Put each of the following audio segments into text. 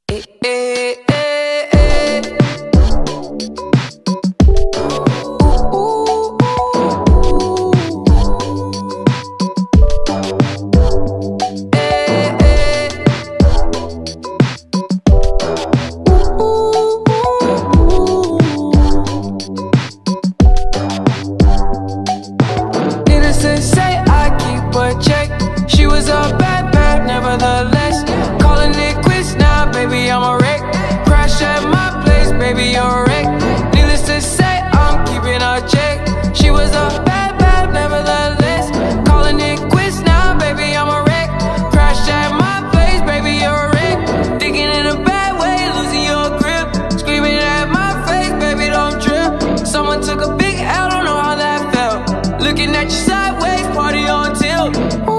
Eh, eh, eh, eh. Ooh, ooh, ooh. Eh, eh. Ooh, ooh. Needless to say, I keep a check. She was a bad, bad, nevertheless. Calling it quits now, baby, I'm a wreck. Crash at my place, baby, you're a wreck. Needless to say, I'm keeping a check. She was a bad, bad, nevertheless. Calling it quits now, baby, I'm a wreck. Crash at my place, baby, you're a wreck. Thinking in a bad way, losing your grip. Screaming at my face, baby, don't trip. Someone took a big L, don't know how that felt. Looking at you sideways, party on tilt.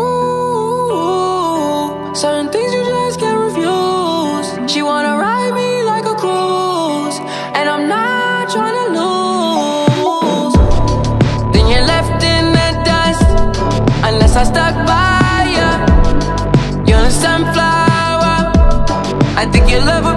Ooh, certain things you just can't refuse. She wanna ride me like a cruise, and I'm not trying to lose. Then you're left in the dust, unless I stuck by ya. You're a sunflower, I think you love